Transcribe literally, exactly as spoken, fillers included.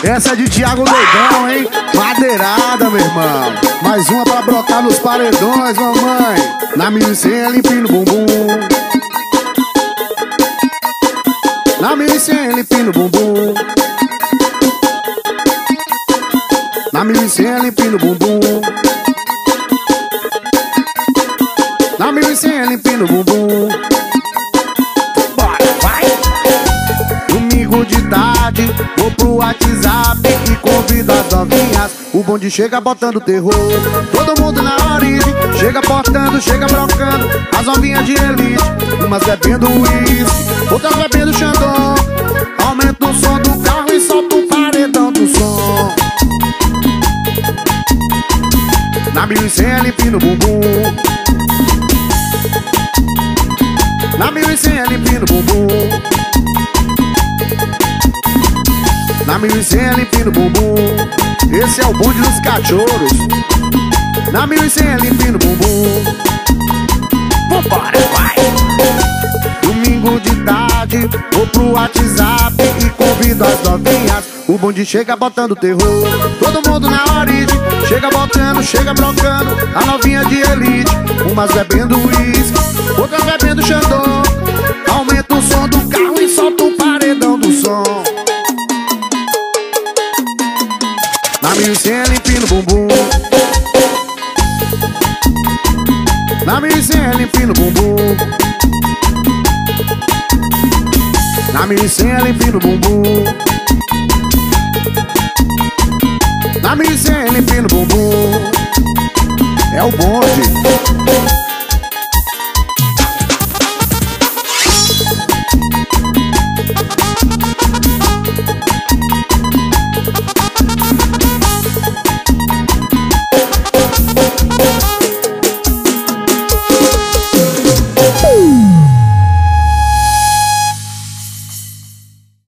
Essa é de Thiago Doidão, hein? Madeirada, meu irmão. Mais uma pra brocar nos paredões, mamãe. Na mil e cem ela empina o bumbum. Na mil e cem ela empina o bumbum. Na mil e cem ela empina o bumbum. Na mil e cem ela empina o bumbum. Bora, vai! Domingo de tarde, vou pro WhatsApp e convido as novinhas. O bonde chega botando terror. Todo mundo na origem, chega portando, chega brocando. As novinhas de elite, umas bebendo uísque, outras bebendo xandão. Aumenta o som do carro e solta o paredão do som. Na mil e cem ela empina o bumbum. Na mil e cem ela empina o bumbum. Na mil e cem ela empina o bumbum. Esse é o bonde dos cachorros. Na mil e cem ela empina o bumbum. Vambora, vai! Domingo de tarde, vou pro WhatsApp e convido as novinhas. O bonde chega botando terror. Todo mundo na origem, chega botando, chega brocando. A novinha de elite, umas bebendo uísque, outras bebendo xandão. Aumenta o som do carro e solta o paredão do som. Na mil e cem ela empina o bumbum. Na mil e cem ela empina o bumbum. Na mil e cem ela empina o bumbum. Na mil e cem ela empina o bumbum. É o bonde.